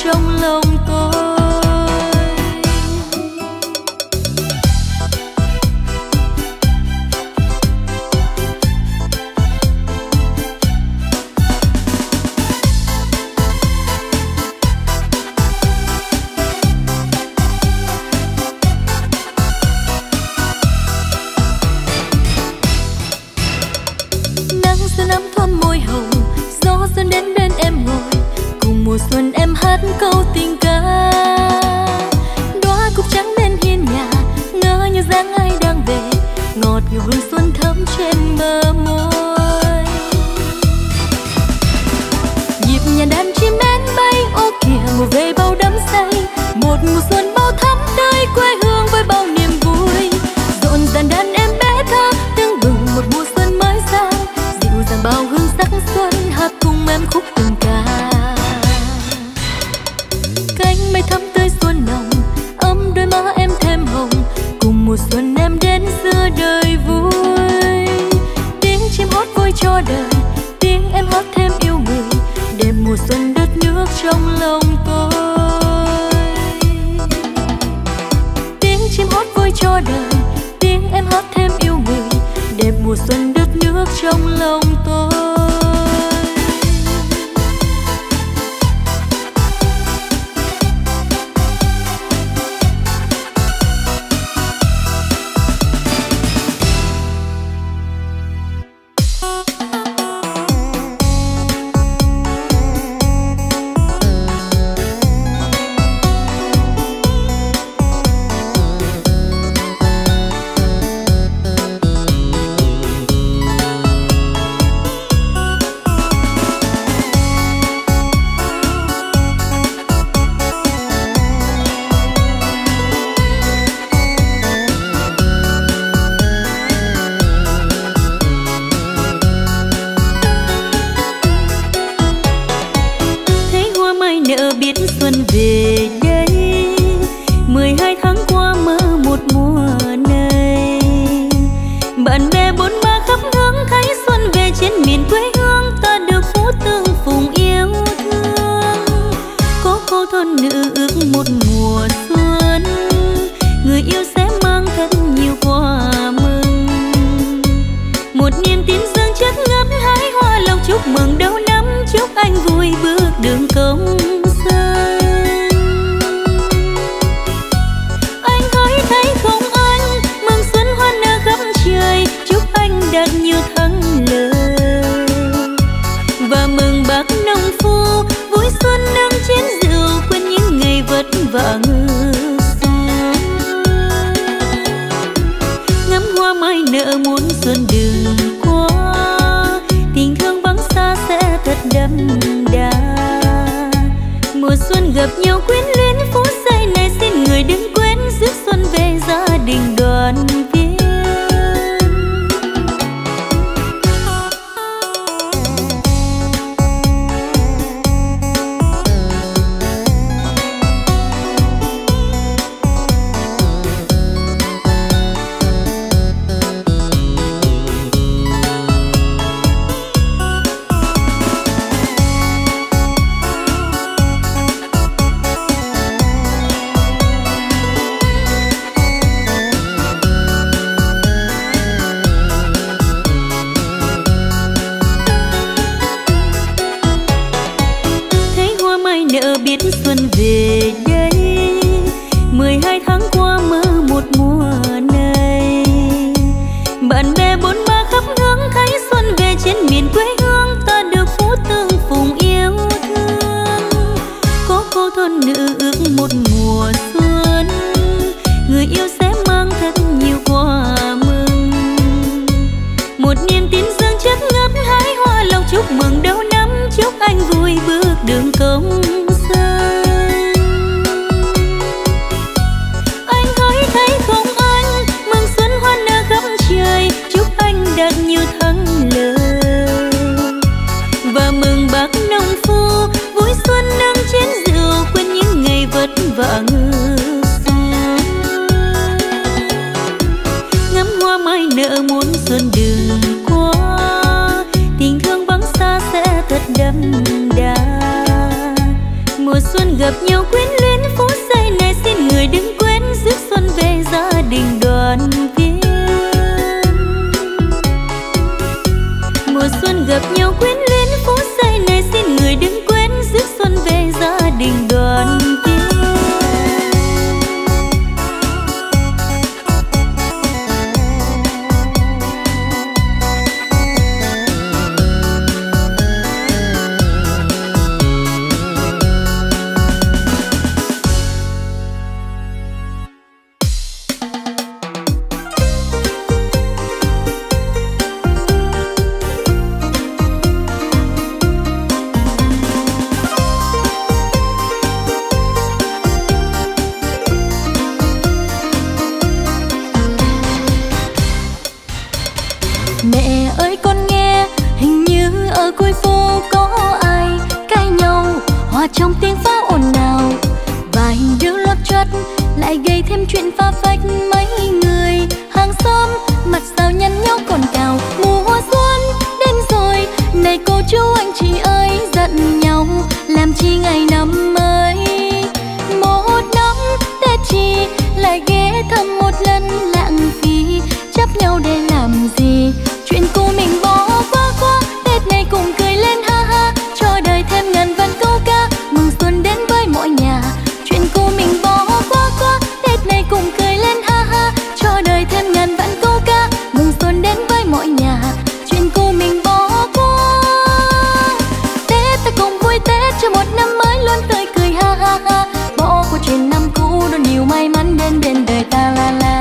trong lòng tôi. Nắm thơm môi hồng, gió xuân đến bên em ngồi, cùng mùa xuân em hát câu tình ca. Đóa cúc trắng bên hiên nhà, ngỡ như dáng ai đang về, ngọt ngào hương xuân thắm trên bờ môi. Nhịp nhàng đàn chim én bay, ô kìa mùa về bao đắm say, một mùa xuân bao thắm tươi quê hương với bao niềm vui. Rộn ràng đàn em bé thơ, tưng bừng một mùa xuân mới sang, rằng bao hương sắc xuân hát cùng em khúc tình ca. Cánh mây thắm tươi xuân nồng, ấm đôi má em thêm hồng, cùng mùa xuân em đến giữa đời vui. Tiếng chim hót vui cho đời, tiếng em hót thêm yêu người, để mùa xuân đất nước trong lòng tôi. Tiếng chim hót vui cho đời, tiếng em hót thêm yêu người, để mùa xuân đất nước trong lòng tôi. Xuân về đây, 12 tháng qua mơ một mùa này. Bạn bè bốn ba khắp hướng thấy xuân về trên miền quê hương, ta được phú tương phùng yêu thương. Có cô thôn nữ ước một mùa xuân, người yêu sẽ mang thật nhiều quà mừng. Một niềm tin dâng chất ngất hái hoa lòng chúc mừng đầu năm, chúc anh vui bước đường công. Đạt nhiều thắng lợi và mừng bác nông phu vui xuân nâng chén rượu, quên những ngày vất vả ngư xa. Ngắm hoa mai nở muốn xuân đừng qua, tình thương vắng xa sẽ thật đậm đà. Mùa xuân gặp nhau quyến luyến phút giây này, xin người đừng quên rước xuân về gia đình đoàn viên. Biết xuân về đây, 12 tháng qua mơ một mùa này. Bạn bè bốn ba khắp hướng thấy xuân về trên miền quê hương, ta được phú tương phùng yêu thương. Có cô thôn nữ ước một mùa xuân, người yêu sẽ mang thật nhiều quà mừng. Một niềm tin dâng chất ngất hái hoa lòng chúc mừng đầu năm, chúc anh vui bước đường công. gặp nhau quyến luyến phút giây này, xin người đừng quên rước xuân về gia đình đoàn viên. Mùa xuân gặp nhau quyến luyến phút giây này, xin người đừng quên rước xuân về gia đình đoàn viên. Mẹ ơi con nghe, hình như ở cuối phố có ai cãi nhau, hòa trong tiếng pháo ồn ào. Vài đứa lót choắt lại gây thêm chuyện pha phách, mấy người hàng xóm mặt sao nhăn nhau còn cào. Mùa xuân đến rồi, này cô chú anh chị ơi, giận nhau làm chi ngày năm mới. Một năm Tết chi lại ghé thăm một lần, lãng phí chấp nhau để làm gì. Chuyện cũ mình bỏ qua qua, Tết này cùng cười lên ha ha, cho đời thêm ngàn vạn câu ca mừng xuân đến với mọi nhà. Chuyện cũ mình bỏ qua qua, Tết này cùng cười lên ha ha, cho đời thêm ngàn vạn câu ca mừng xuân đến với mọi nhà. Chuyện cũ mình bỏ qua, Tết ta cùng vui Tết cho một năm mới luôn tươi cười ha ha ha. Bỏ qua chuyện năm cũ đón nhiều may mắn đến bên đời ta la la.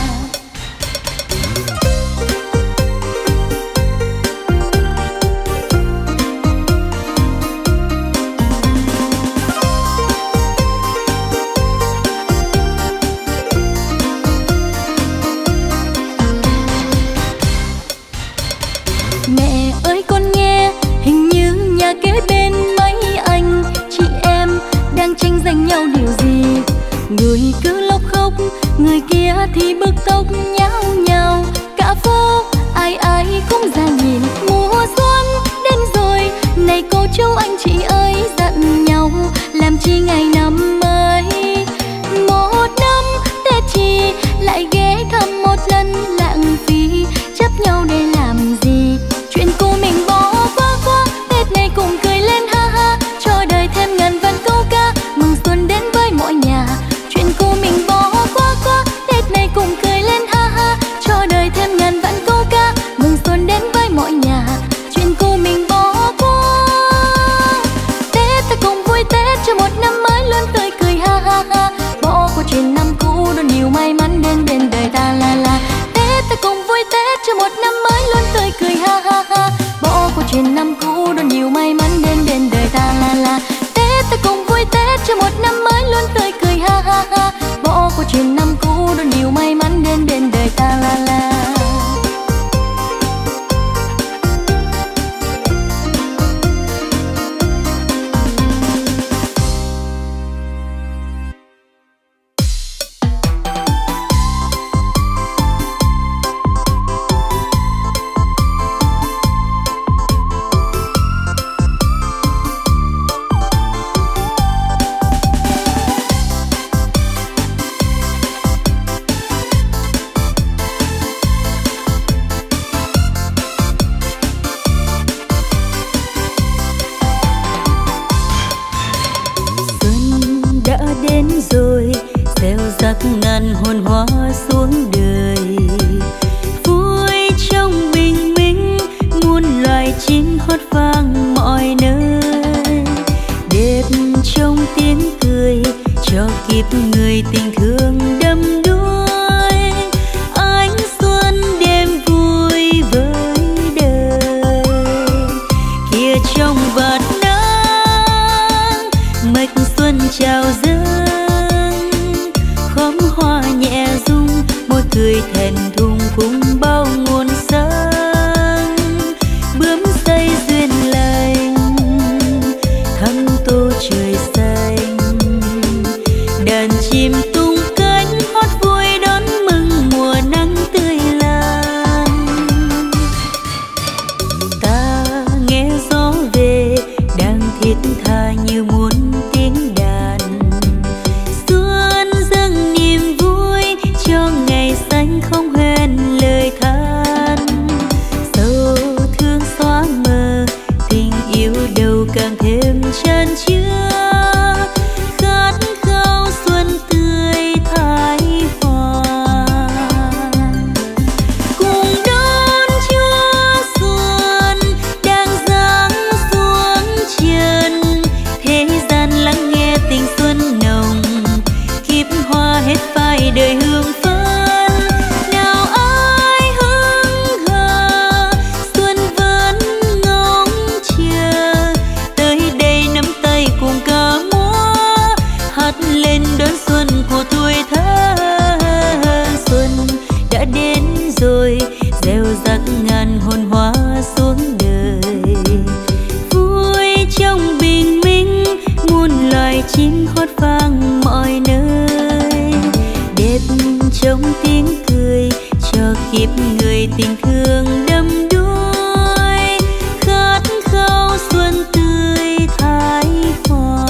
Mẹ ơi con nghe, hình như nhà kế bên mấy anh chị em đang tranh giành nhau điều gì. Người cứ lóc khóc, người kia thì bực tốc nháo nhào. Cả phố ai ai cũng ra nhìn. Mùa xuân đến rồi, này cô chú anh chị ơi, giận nhau làm chi ngày năm mới. Một năm Tết chi lại ghé thăm một lần, lãng phí chấp nhau để làm gì. Chuyện cũ mình bỏ qua qua, Tết này cùng cười lên ha ha, cho đời thêm ngàn vạn câu ca mừng xuân đến với mọi nhà. Chuyện cũ mình bỏ qua qua, Tết này cùng cười lên ha ha, cho đời thêm ngàn vạn câu ca mừng xuân đến với mọi nhà. Chuyện cũ mình bỏ qua, Tết ta cùng vui Tết cho một năm mới luôn tươi cười ha ha ha. Bỏ qua chuyện năm cũ đón nhiều may mắn đến bên đời ta la la. Tết ta cùng vui Tết cho một năm mới luôn tươi cười ha ha ha. Bỏ qua chuyện năm cũ đón nhiều may mắn đến bên đời ta la la. Tết ta cùng vui Tết cho một năm mới luôn tươi cười ha ha ha. Bỏ qua chuyện năm cũ đón nhiều may mắn đến bên đời ta la la. Đến rồi gieo rắc ngàn hồn hoa xuống đời, vui trong bình minh muôn loài chim hót vang mọi nơi. Đẹp trong tiếng cười cho kịp người tình thương đắm đuối, ánh xuân đêm vui với đời. Kia trong vạt nắng mạch xuân chào dâng, khóm hoa nhẹ rung môi cười thẹn thùng cùng bao nguồn sáng. Bướm xây duyên lành thắm tô trời xanh, đàn chim tung cánh hót vui đón mừng mùa nắng tươi lan. Ta nghe gió về đang thiết tha như muốn tiếng đàn, đẹp trong tiếng cười cho kịp người tình thương đắm đuối, khát khao xuân tươi thái hoa.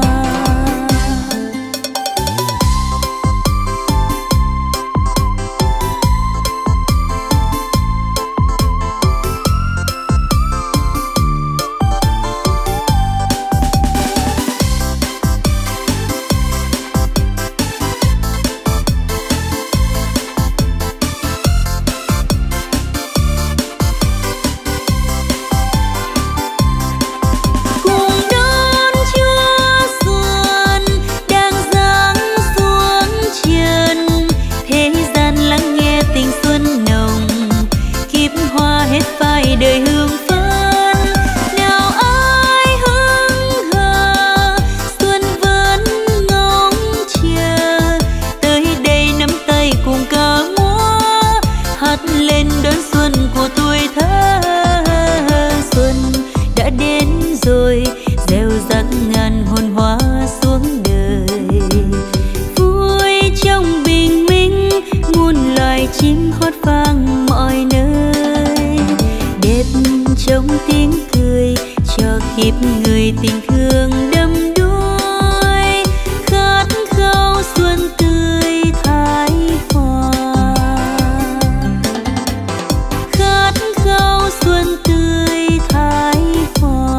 Đời hương phấn nào ai hững hờ, xuân vẫn ngóng chờ tới đây nắm tay cùng ca múa hát lên đón xuân của tuổi thơ. Xuân đã đến rồi gieo rắc ngàn hồn hoa xuống đời, vui trong bình minh muôn loài chim hót vang mọi nơi, trong tiếng cười cho kịp người tình thương đắm đuối, khát khao xuân tươi thái hoa, khát khao xuân tươi thái hoa.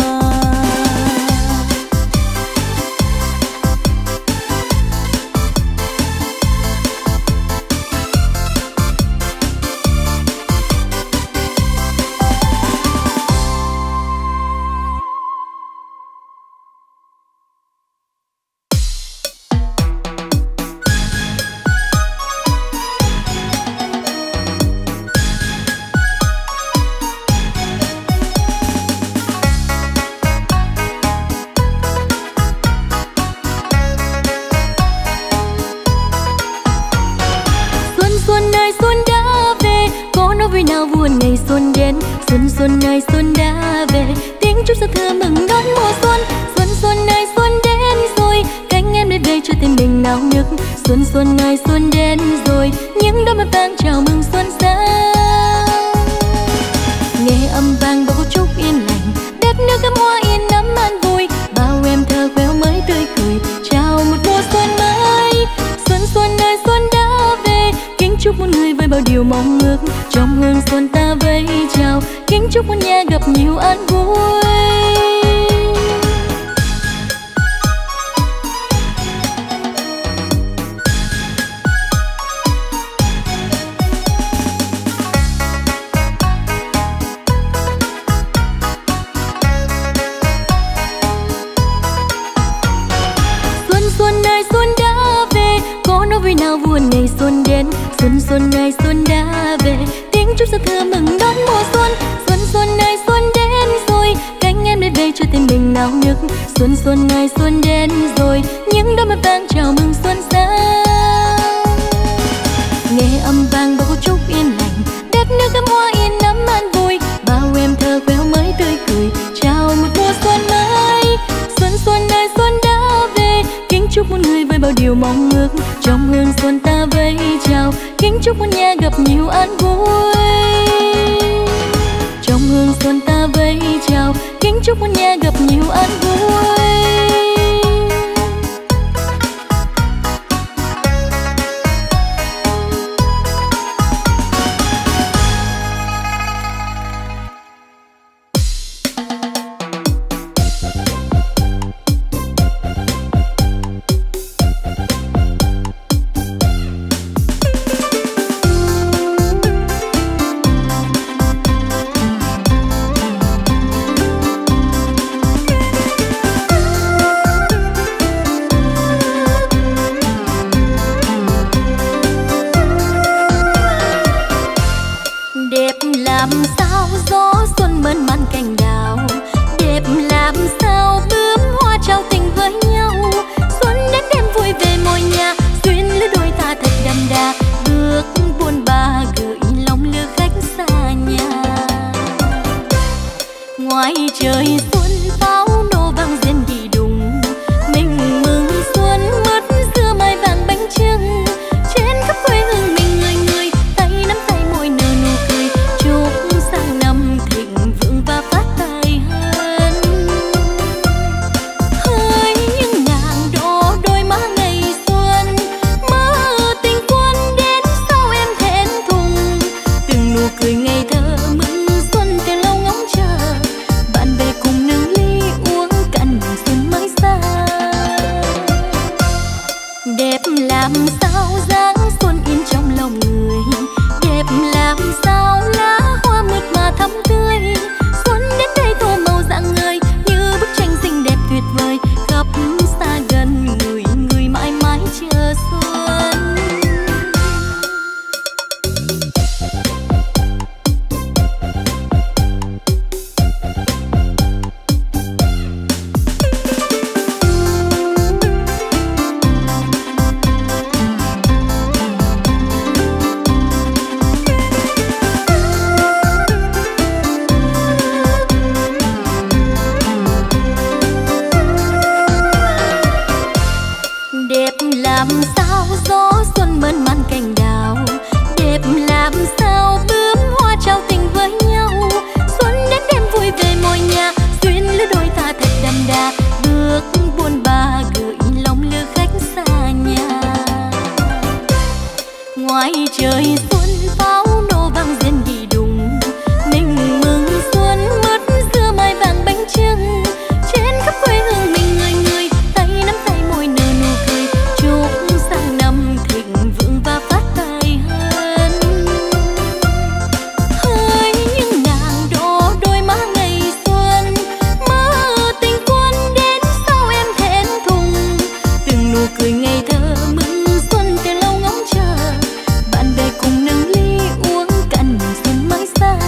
Xuân ơi xuân đã về, tiếng chúc giao thừa mừng đón mùa xuân. Xuân ơi xuân đến rồi, cánh em đã về cho tim mình nao nức. Xuân ơi xuân đến rồi, những đôi mắt vàng chào mừng xuân sang. Nghe âm vang bao chúc yên lành, đất nước gấm hoa yên nắm an vui. Bao em thơ khéo mới tươi cười, chào một mùa xuân mới. Xuân ơi xuân đã về, kính chúc muôn người với bao điều mong ước. Trong hương xuân ta vẫy chào, kính chúc muôn nhà gặp nhiều an vui. Xuân ơi xuân đã về, có nỗi vui nào buồn ngày xuân đến. Xuân ơi xuân đã về, tiếng chúc giao thừa mừng đón mùa xuân. Xuân ơi xuân đến rồi, cánh em đã về cho tim mình nao nức. Xuân ơi xuân đến rồi, những đôi mắt vàng chào mừng xuân sang. Nghe âm vang bao chúc yên lành, đất nước gấm hoa yên nắm an vui. Bao em thơ khéo mới tươi cười, chào một mùa xuân mới. Xuân ơi xuân đã về, kính chúc muôn người với bao điều mong ước. Trong hương xuân ta vẫy chào, kính chúc muôn nhà gặp nhiều an vui. Trong hương xuân ta vẫy chào, kính chúc muôn nhà gặp nhiều an vui. ngoài trời xuân pháo nổ vang rền đi đùng, mình mừng xuân mất xưa mai vàng bánh trưng. Trên khắp quê hương mình người người tay nắm tay môi nở nụ cười, chúc sang năm thịnh vượng và phát tài hơn. Hỡi những nàng đỏ đôi má ngày xuân, mơ tình quân đến sao em thẹn thùng. Từng nụ cười ngây thơ mừng xuân từ lâu ngóng chờ, bạn bè cùng nâng ly uống cạn xuân mãi xa.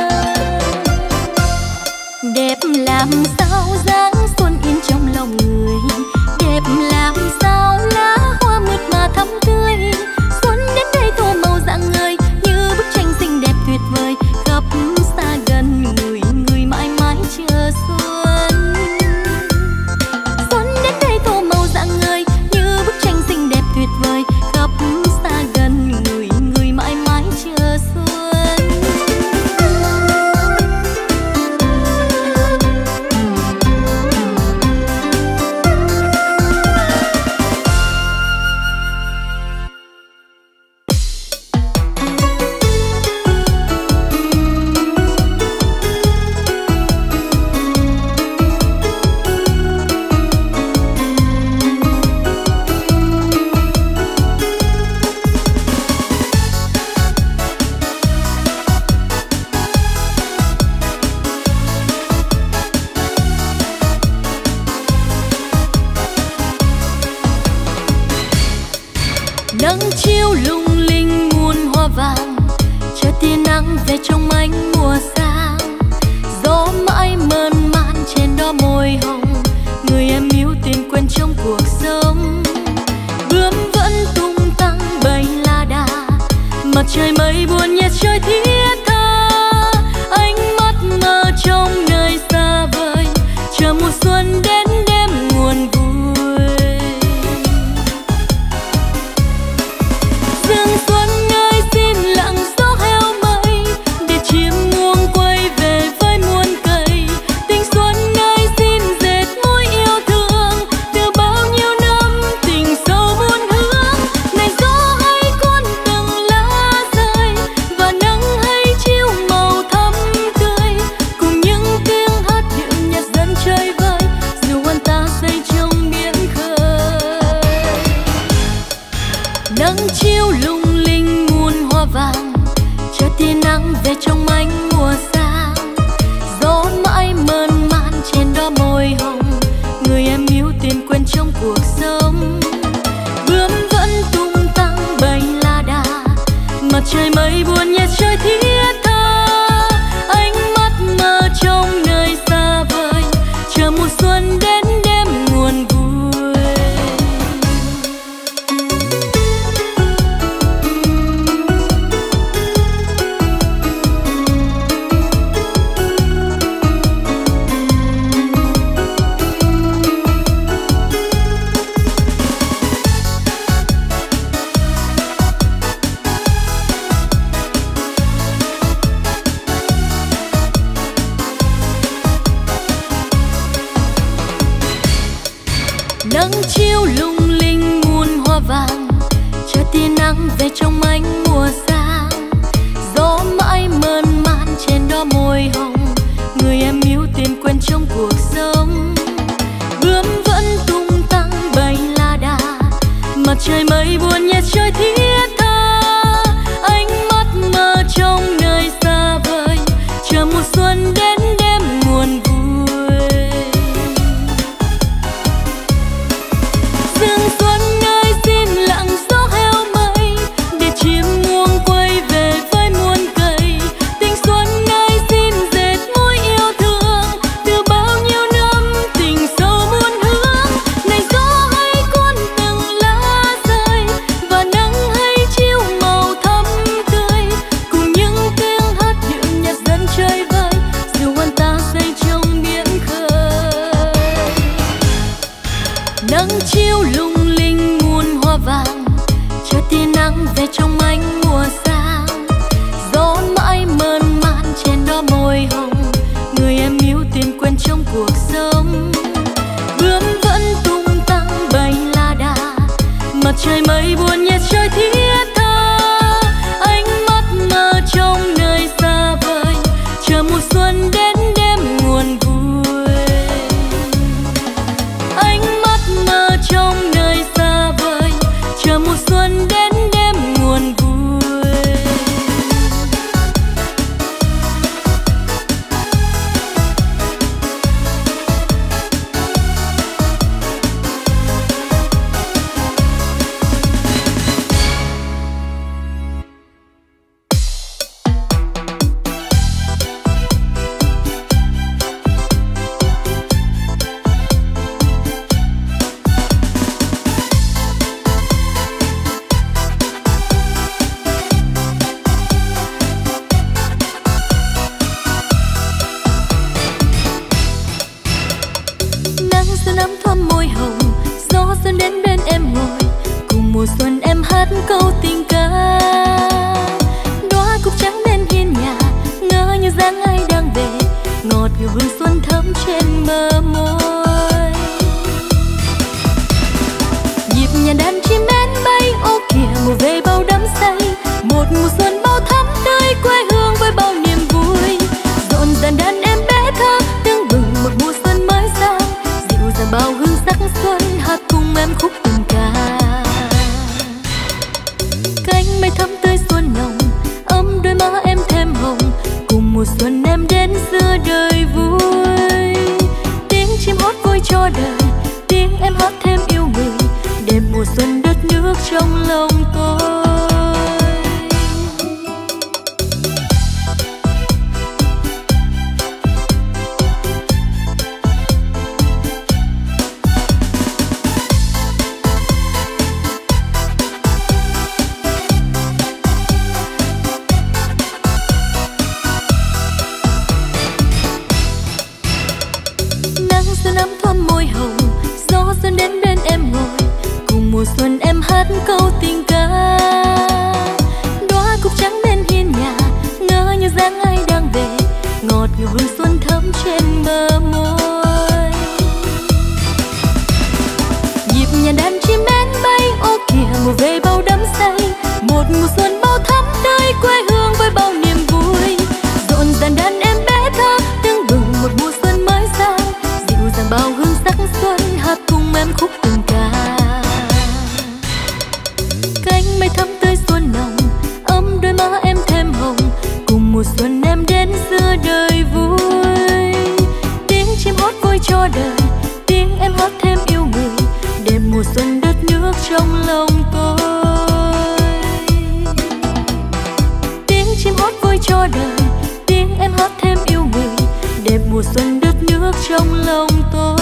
Đẹp làm sao dáng xuân in trong lòng người, đẹp làm sao lá hoa mượt mà thắm tươi. Xuân đến đây tô màu rạng ngời như bức tranh xinh đẹp tuyệt vời, khắp xa gần người người mãi mãi chờ xuân. Xuân đến đây tô màu rạng ngời như bức tranh xinh đẹp tuyệt vời, khắp xa gần người người mãi mãi chờ xuân. Nắng chiếu lung linh muôn hoa vàng, chờ tia nắng về trong ánh mùa sang. Gió mãi mơn man trên đó môi hồng, người em yêu tiền quên trong cuộc sống. Bướm vẫn tung tăng bay la đà, mặt trời mây buồn nhạt trời thiết tha. Ánh mắt mơ trong nơi xa vời, chờ mùa xuân đến đêm nguồn vui. Dương xuân ơi xin lặng gió heo mây, để chim muông quay về với muôn cây. Tình xuân ơi xin dệt mối yêu thương, từ bao nhiêu năm tình sâu muôn hướng. Này gió hãy cuốn từng lá rơi, và nắng hãy chiếu màu thắm tươi. Cùng những tiếng hát điệu nhạc dần chơi vơi, dù anh ta say trong biển khơi. Nắng chiếu lung linh muôn hoa vàng, chờ tia nắng về trong ánh mùa sang. Gió mãi mơn man trên đó môi hồng, người em yêu tiền quên trong cuộc sống. Bướm vẫn tung tăng bay la đà, mặt trời mây buồn nhạt trời thiết tha. Ánh mắt mơ trong nơi xa vời, chờ mùa xuân đến đêm nguồn vui. mùa xuân bao thắm tươi quê hương với bao niềm vui, rộn ràng đàn em bé thơ tưng bừng một mùa xuân mới sang, dịu dàng bao hương sắc xuân hát cùng em khúc tình ca. Cánh mây thắm tươi xuân nồng ấm đôi má em thêm hồng, cùng mùa xuân em đến giữa đời vui. Tiếng chim hót vui cho đời, tiếng em hát thêm yêu người, đêm mùa xuân đất nước trong lòng tôi. Mùa xuân em hát câu tình ca, đóa cúc trắng bên hiên nhà, ngỡ như dáng ai đang về, ngọt ngào hương xuân thắm trên bờ môi. Nhịp nhàng đàn chim én bay, ô kìa mùa về bao đắm say, một mùa xuân bao thắm tươi quê hương với bao niềm vui, rộn ràng đàn em bé thơ tưng bừng một mùa xuân mới sang, dịu dàng bao hương sắc xuân hát cùng em khúc tình ca. Cánh mây thắm tươi xuân nồng ấm đôi má em thêm hồng, cùng mùa xuân em đến giữa đời vui. Tiếng chim hót vui cho đời, tiếng em hát thêm yêu người, đêm mùa xuân đất nước trong lòng tôi. Tiếng chim hót vui cho đời, tiếng em hát thêm yêu người, đêm mùa xuân đất nước trong lòng tôi.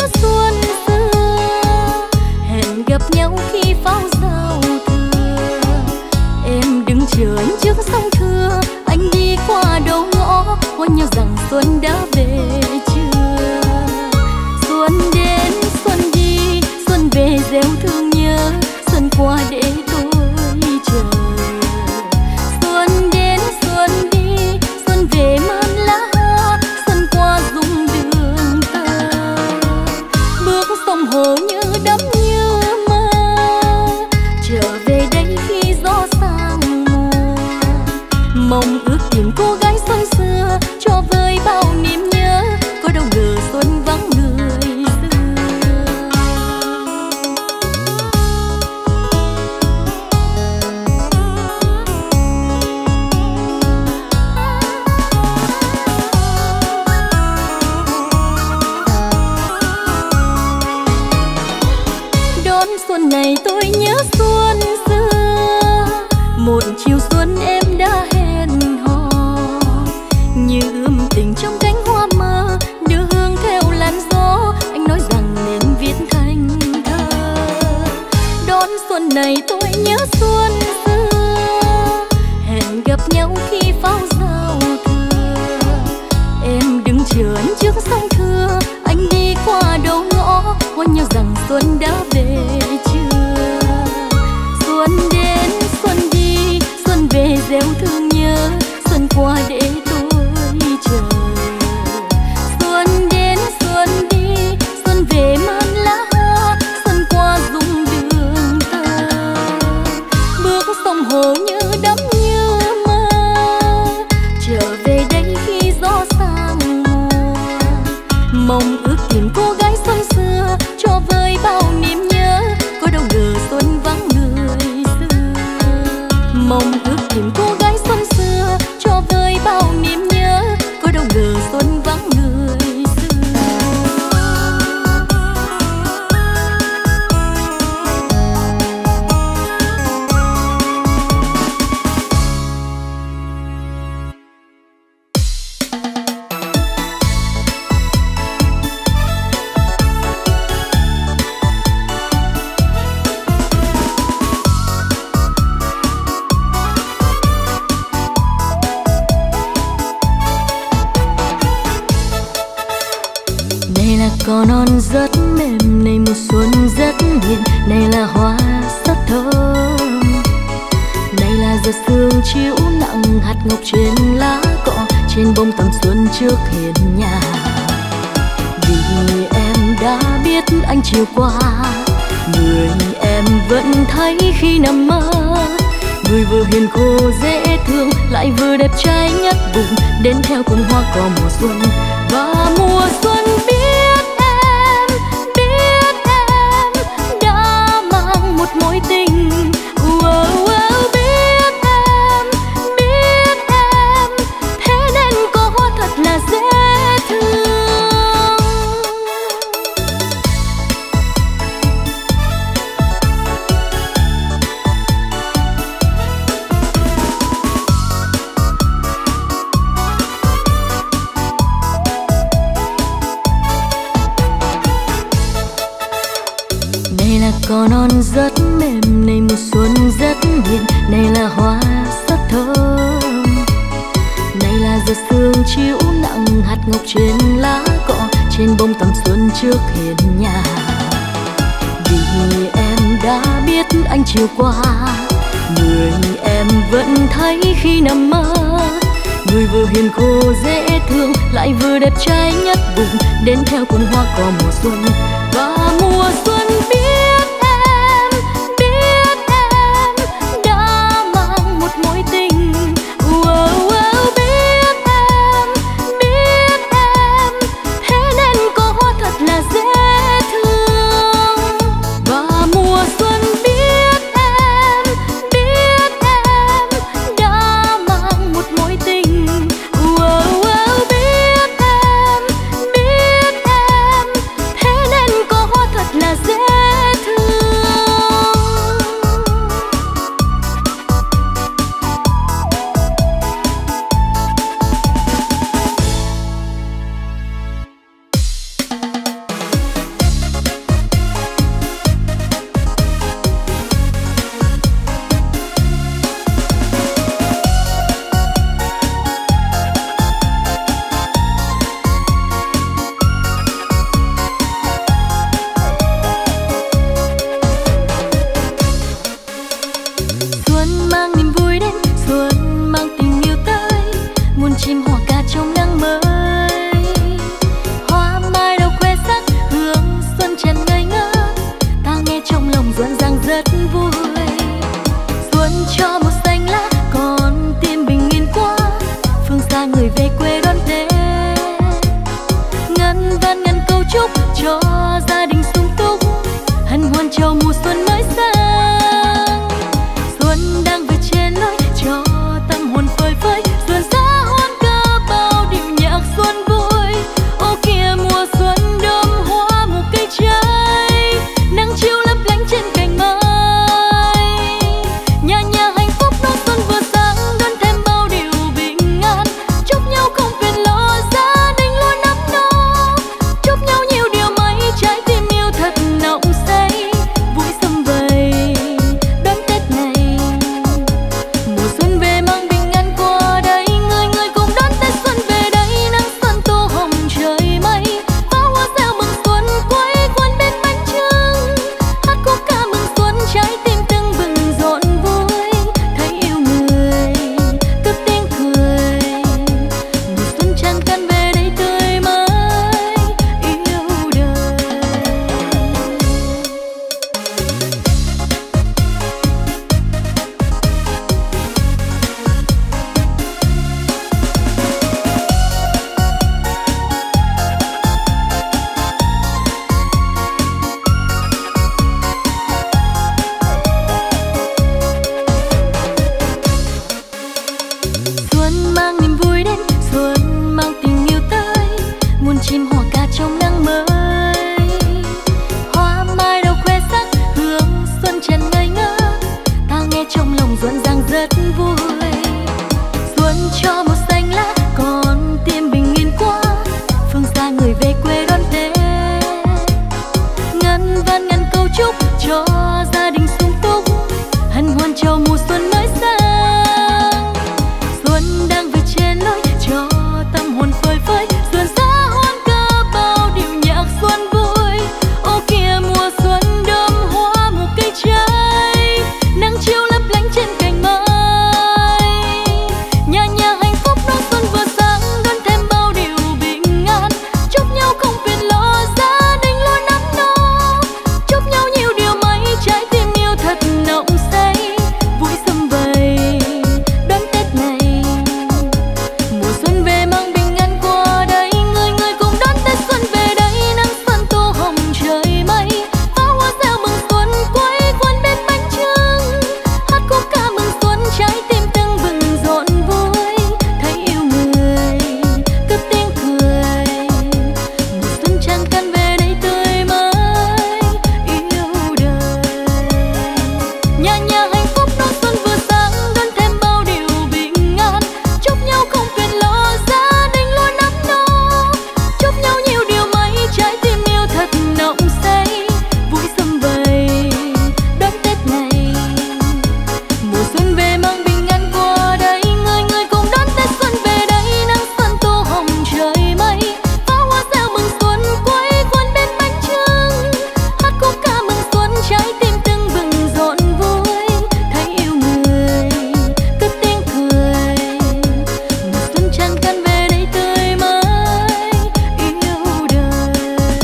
xuân xưa, hẹn gặp nhau khi pháo giao thừa. Em đứng chờ anh trước sông Thưa, anh đi qua đầu ngõ, hôn nhau rằng xuân đã về chưa. Xuân đến xuân đi, xuân về gieo thương nhớ, xuân qua để tôi chờ. Xuân đến xuân đi, xuân về man lá hoa, xuân qua rung đường tơ. Bước sông hồ như đắm như mơ, trở về đây khi gió sang mùa. Mong ước tìm cô gái xuân xưa, cho vơi bao niềm nhớ, có đâu ngờ xuân vắng người xưa. Đón xuân này tôi nhớ xuân xưa, một chiều xuân em đã hẹn hò, như ươm tình trong cánh hoa mơ, đưa hương theo làn gió. Anh nói rằng nên viết thành thơ. Đón xuân này tôi nhớ xuân xưa, hẹn gặp nhau khi pháo giao thừa. Em đứng chờ anh trước sông Thưa, anh đi qua đầu ngõ, hôn nhau rằng xuân đã về chưa. Xuân đến xuân đi, xuân về gieo thương nhớ, xuân qua để tôi chờ. Xuân đến xuân đi, xuân về man lá hoa, xuân qua rung đường tơ. Bước sông hồ như đắm như mơ, trở về đây khi gió sang mùa. Mong ước tìm cô gái xuân xưa, cho vơi bao niềm nhớ, có đâu ngờ xuân vắng người xưa. Mong ước tìm cô gái xuân xưa, cho vơi bao niềm nhớ, có đâu ngờ xuân vắng người xưa. Này là cỏ non rất mềm, này mùa xuân rất hiền, này là hoa rất thơm. Này là giọt sương chiếu nặng hạt ngọc trên lá cọ, trên bông tầm xuân trước hiên nhà. Vì em đã biết anh chiều qua, người em vẫn thấy khi nằm mơ. Người vừa hiền khô dễ thương, lại vừa đẹp trai nhất vùng, đến theo cùng hoa cỏ mùa xuân. Và mùa xuân biết em đã mang một mối tình. Biết em, thế nên có hoa thật là dễ thương. Này là cỏ non rất mềm, này mùa xuân rất hiền, này là hoa rất thơm. Này là giọt sương chiếu nặng hạt ngọc trên lá cọ, trên bông tầm xuân trước hiên nhà. Vì em đã biết anh chiều qua, người em vẫn thấy khi nằm mơ. Người vừa hiền khô dễ thương, lại vừa đẹp trai nhất vùng, đến theo cùng hoa cỏ mùa xuân. Và mùa xuân biết em đã mang một mối tình. Biết em, thế nên có hoa thật là dễ thương. Và mùa xuân biết em đã mang một mối tình. Biết em, thế nên chúc cho gia đình sung túc, hân hoan chào mùa xuân mới sang. Xuân đang về trên lối cho tâm hồn phơi phới, xuân xa hoan ca bao điệu nhạc xuân vui. Ô kìa mùa xuân đơm hoa một cây trái, nắng chiều lấp lánh trên cành mai. Nhà nhà hạnh phúc đón xuân vừa sáng, đón thêm bao điều bình an, chúc nhau không phiền lo, gia đình luôn ấm no, chúc nhau nhiều điều may, trái tim yêu thật nồng say, vui sum vầy đón Tết này. Mùa xuân về mang bình an qua đây, người người cùng đón Tết xuân về đây, nắng xuân tô hồng trời mây, pháo hoa reo mừng xuân quây quần bên bánh trưng, hát khúc ca mừng xuân, trái tim tưng bừng rộn vui, thấy yêu người cất tiếng cười. Mùa xuân tràn căn về đây tươi mới yêu đời. Nhà nhà hạnh phúc đón xuân vừa sáng, đón thêm bao điều bình an, chúc nhau không phiền lo, gia đình luôn ấm no, chúc nhau nhiều điều may, trái tim yêu thật nồng say, vui sum vầy đón Tết này. Mùa xuân về mang bình an qua đây, người người cùng đón Tết xuân về đây, nắng xuân tô hồng trời mây, pháo hoa reo mừng xuân quây quần bên bánh trưng, hát khúc ca mừng xuân, trái tim tưng bừng rộn vui, thấy yêu người cất tiếng cười. Mùa xuân tràn căn về đây tươi mới yêu đời.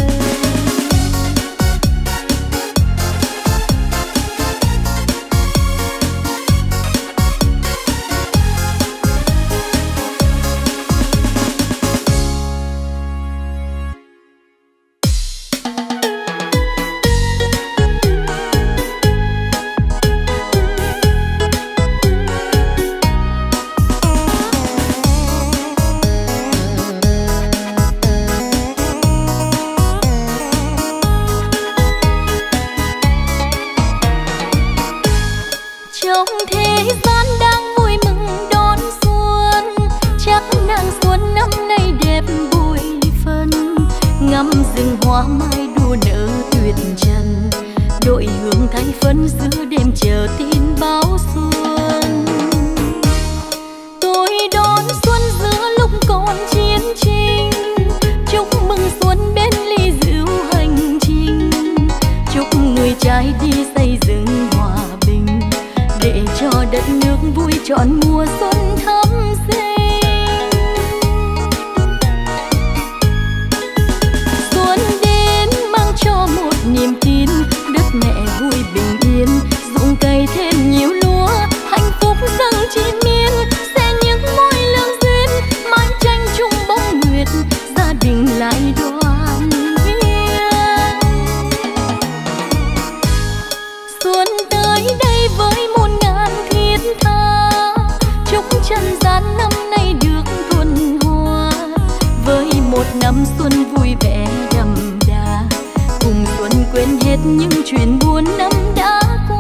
Trong thế gian đang vui mừng đón xuân, chắc nàng xuân năm nay đẹp bội phần, ngắm rừng hoa mai đua nở tuyệt trần, đội hương thay phấn giữa đêm chờ tin báo xuân. Tôi đón xuân giữa lúc còn chiến tranh, chúc mừng xuân bên ly rượu hành trình, chúc người trái đi xây dựng hòa bình, để cho đất nước vui trọn mùa xuân thắm sinh. Xuân đến mang cho một niềm tin, đất mẹ vui bình yên, ruộng cây thêm nhiều lúa, hạnh phúc dâng trên miên, sẽ những mối lương duyên, mái tranh chung bóng nguyệt, gia đình lại đoàn viên. Xuân tới đây với muôn ngàn thiết tha, chúc trần gian năm nay được thuần hòa, với một năm xuân vui vẻ đậm đà, cùng xuân quên hết những chuyện buồn năm đã qua.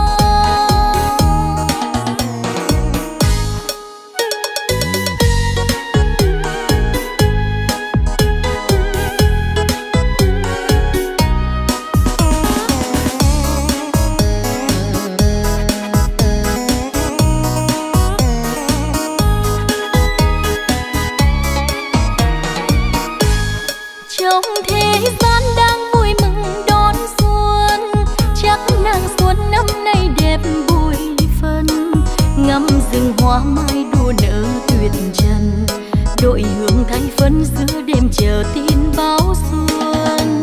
Trong thế gian đang vui mừng đón xuân, chắc nàng xuân năm nay đẹp bội phần, ngắm rừng hoa mai đua nở tuyệt trần, đội hương thay phấn giữa đêm chờ tin báo xuân.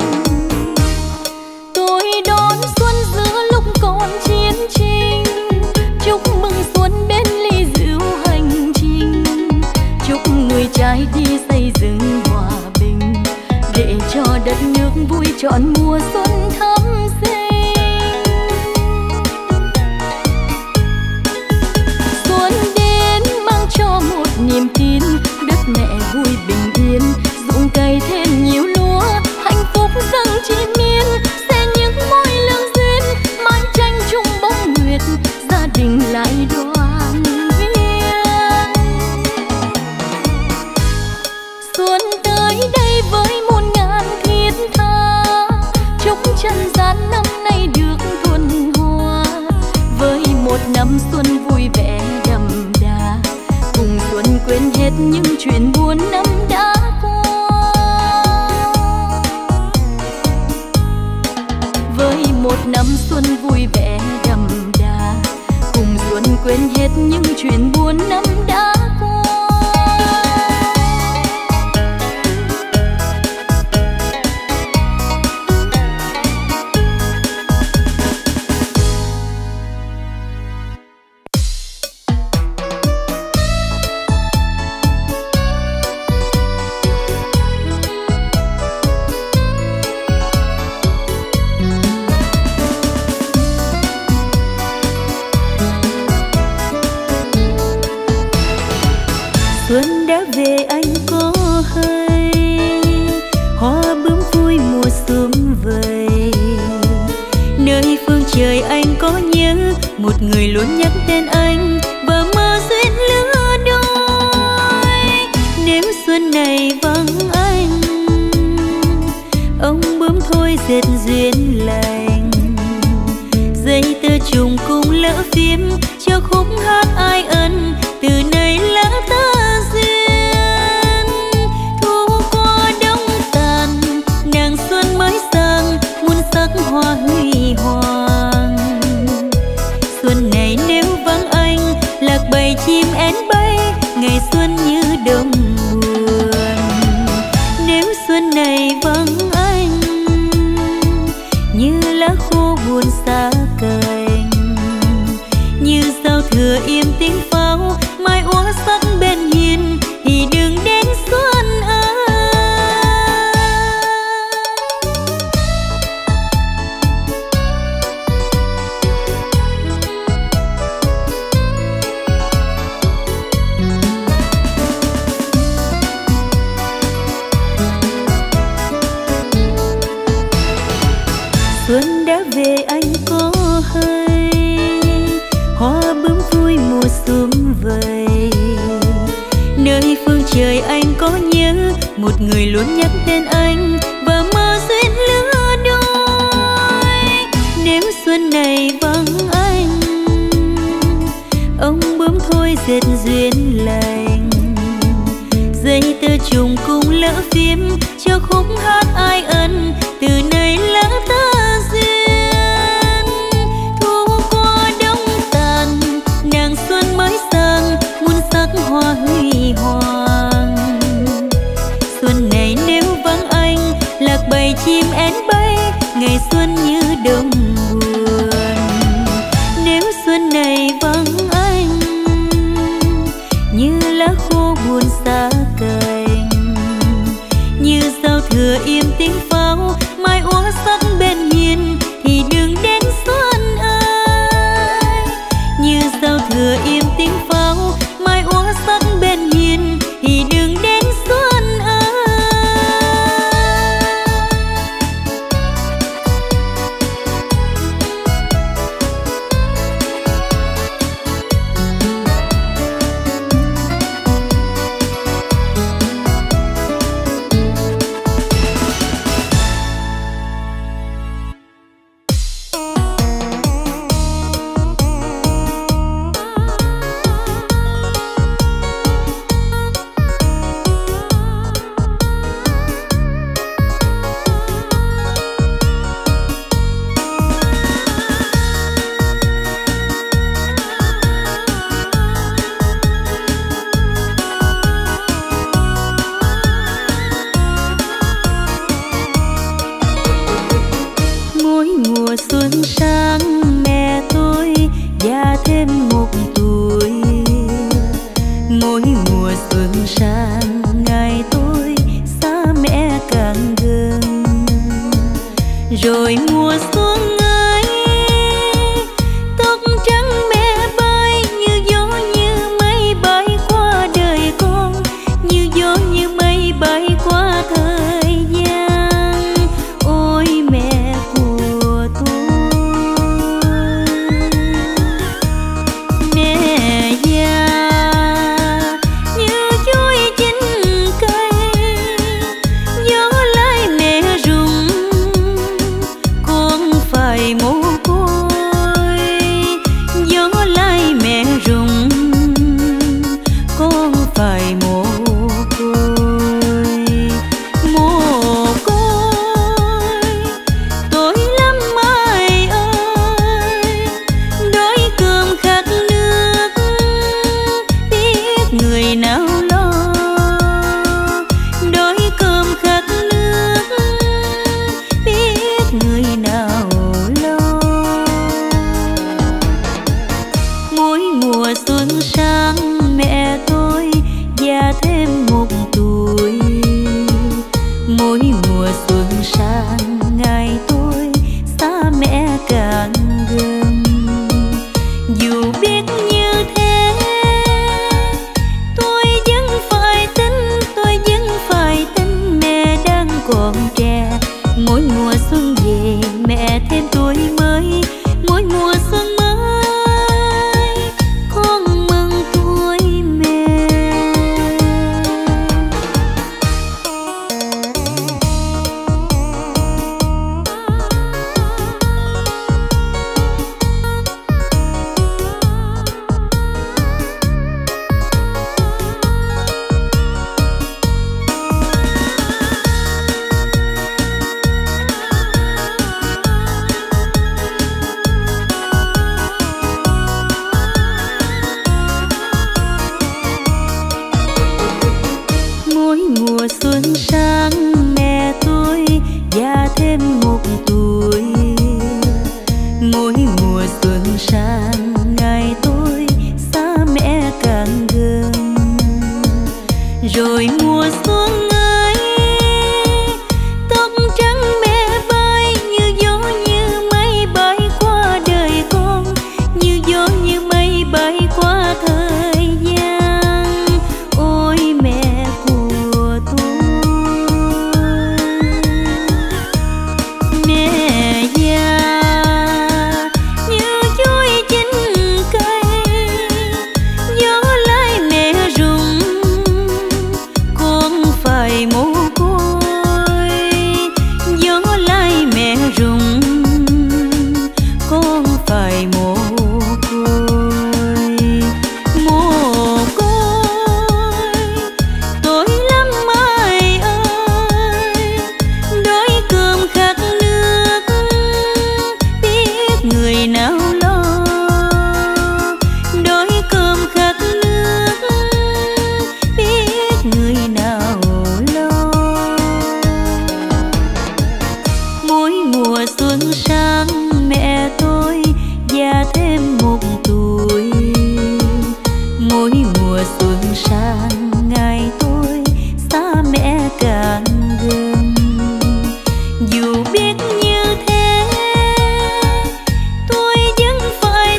Tôi đón xuân giữa lúc còn chiến tranh, chúc mừng xuân bên ly rượu hành trình, chúc người trái đi xây dựng hòa bình, để cho đất nước vui trọn mùa xuân thắm sinh. Xuân đến mang cho một niềm tin, đất mẹ vui bình yên, ruộng cây thêm nhiều lúa, hạnh phúc dâng trên miên, sẽ những mối lương duyên, mái tranh chung bóng nguyệt, gia đình lại đoàn viên. Xuân tới đây với muôn ngàn thiết tha, chúc trần gian năm nay được thuần hòa, với một năm xuân vui vẻ đậm đà, cùng xuân quên hết những chuyện buồn năm đã qua. Với một năm xuân vui vẻ đậm đà, cùng xuân quên hết những chuyện buồn năm đã qua. Xuân đã về anh có hay, hoa bướm vui mùa sớm vầy. Nơi phương trời anh có nhớ một người luôn nhắc tên anh và mơ duyên lứa đôi. Nếu xuân này vắng anh, ông bướm thôi dệt duyên lành. Dây tơ trùng cùng lỡ phím cho khúc hát ai ân, từ nay lỡ tơ duyên. Thu qua đông tàn, nàng xuân mới sang, muôn sắc hoa huy hoàng. Xuân này nếu vắng anh, lạc bầy chim én bay, ngày xuân như đông buồn. Nếu xuân này vắng anh, như lá khô buồn xa cành, như giao thừa im tiếng pháo, mai úa sắc bên hiên thì đừng đến xuân ơi. Xuân đã về anh có hay, hoa bướm vui mùa sớm vầy. Nơi phương trời anh có nhớ một người luôn nhắc tên anh và mơ duyên lứa đôi. Nếu xuân này vắng anh, ông bướm thôi dệt duyên lành. Dây tơ trùng cùng lỡ phím cho khúc hát ai ân, từ nay lỡ tơ duyên. Thu qua đông tàn, nàng xuân mới sang, muôn sắc hoa huy hoàng. Xuân này nếu vắng anh, lạc bầy chim én bay, ngày xuân như đông buồn. Nếu xuân này vắng anh, như lá khô buồn xa cành, như giao thừa im tiếng pháo, mai úa sắc bên hiên thì đừng đến xuân ơi. Như giao thừa im tiếng pháo, mai úa sắc bên hiên thì đừng đến xuân ơi. rồi mùa xuân ấy tóc trắng mẹ bay như gió như mây bay qua đời con, như gió như mây bay qua thời gian. Ôi mẹ của tôi, mẹ già như chuối chín cây, gió lay mẹ rụng, cô thêm tuổi mới, mỗi mùa xuân mới con mừng tuổi mẹ. Mùa xuân sang mẹ tôi già thêm một tuổi, mỗi mùa xuân sang ngày tôi xa mẹ càng gần. Rồi mùa xuân ấy tóc trắng mẹ bay như gió như mây bay qua đời con, như gió như mây bay qua thời gian. Ôi mẹ của tôi, mẹ già như chuối chín cây, gió lay mẹ rụng con phải mồ côi. Gió lay mẹ rụng con phải mồ côi. Mồ côi tối lắm mai ơi, đói cơm khát nước biết người nào lo. Đói cơm khát nước biết người nào lo. Mỗi mùa xuân sang mẹ tôi già thêm một tuổi, mỗi mùa xuân sang ngày tôi xa mẹ càng gần. Dù biết như thế tôi vẫn phải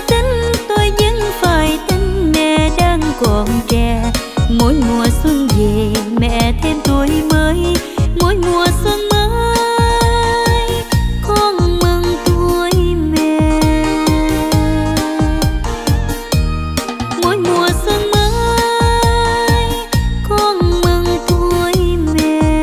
tin mẹ đang còn trẻ. Mỗi mùa xuân về mẹ thêm tuổi mới, mỗi mùa xuân mới con mừng tuổi mẹ. Mỗi mùa xuân mới con mừng tuổi mẹ.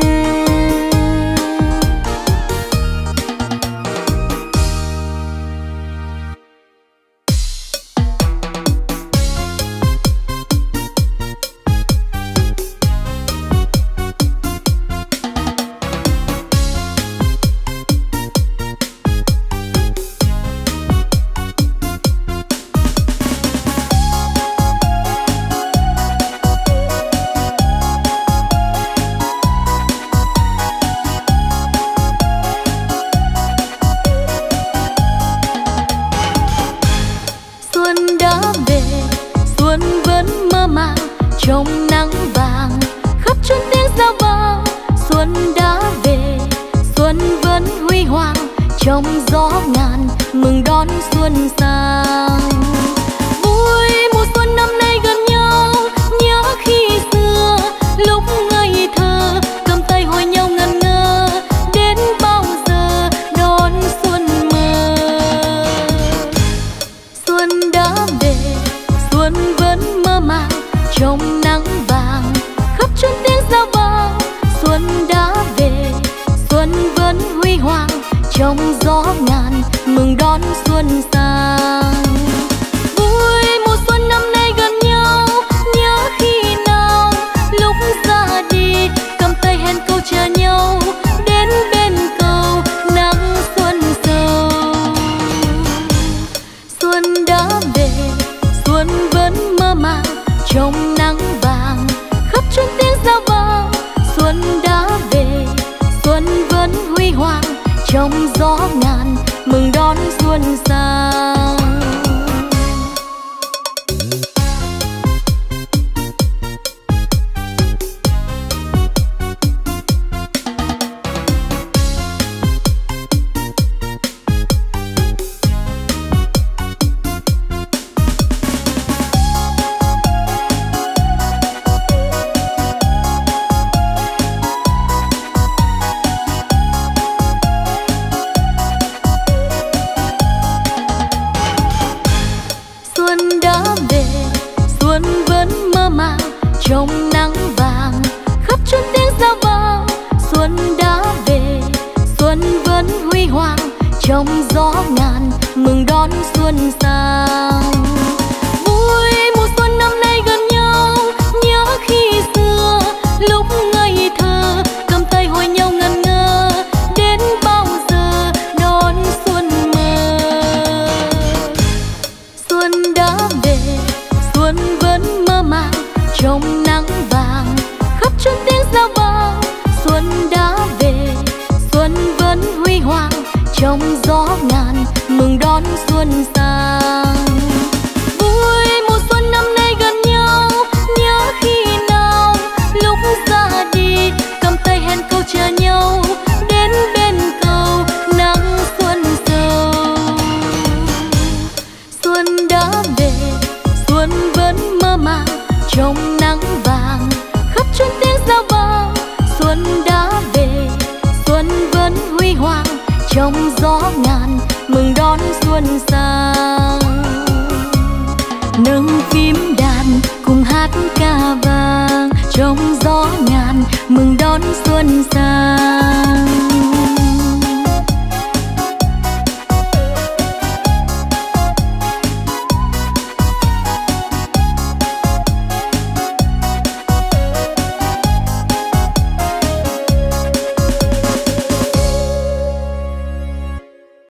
Xuân đã về, xuân vẫn mơ màng trong nắng vàng, khắp chốn tiếng reo vang. Xuân đã về, xuân vẫn huy hoàng trong gió ngàn, mừng đón xuân sang. Vui mùa xuân năm nay gần nhau, nhớ khi xưa lúc ngây thơ cầm tay hỏi nhau ngẩn ngơ. Đến bao giờ đón xuân mơ. Xuân đã về, xuân vẫn mơ màng trong nắng vàng, khắp chốn tiếng reo vang. Xuân đã về, xuân vẫn huy hoàng trong gió ngàn, mừng đón xuân sang. Vui mùa xuân năm nay gần nhau, nhớ khi nào lúc ra đi cầm tay hẹn câu chờ nhau. Đến bên cầu nắng xuân sâu. Xuân đã về, xuân vẫn mơ màng trong nắng vàng, khắp chốn tiếng reo vang. Xuân đã về, xuân vẫn huy hoàng trong gió ngàn, mừng đón xuân sang. trong nắng vàng, khắp chốn tiếng reo vang. Xuân đã về, xuân vẫn huy hoàng, trong gió ngàn mừng đón xuân sang. Vui mùa xuân năm nay gần nhau, nhớ khi xưa lúc ngây thơ, cầm tay hỏi nhau ngẩn ngơ, đến bao giờ đón xuân mơ. Xuân đã về, xuân vẫn mơ màng, trong nắng vàng, khắp chốn tiếng reo vang. Xuân đã về, xuân vẫn huy hoàng, trong gió ngàn mừng đón xuân sang. Vui mùa xuân năm nay gần nhau, nhớ khi nào lúc ra đi, cầm tay hẹn câu chờ nhau, đến bên cầu nắng xuân sâu. Xuân đã về, xuân vẫn mơ màng, trong nắng vàng, khắp chốn tiếng reo vang. Xuân đã về, xuân vẫn huy hoàng, trong gió ngàn mừng đón xuân sang. Nâng phím đàn cùng hát ca vang, trong gió ngàn mừng đón xuân sang.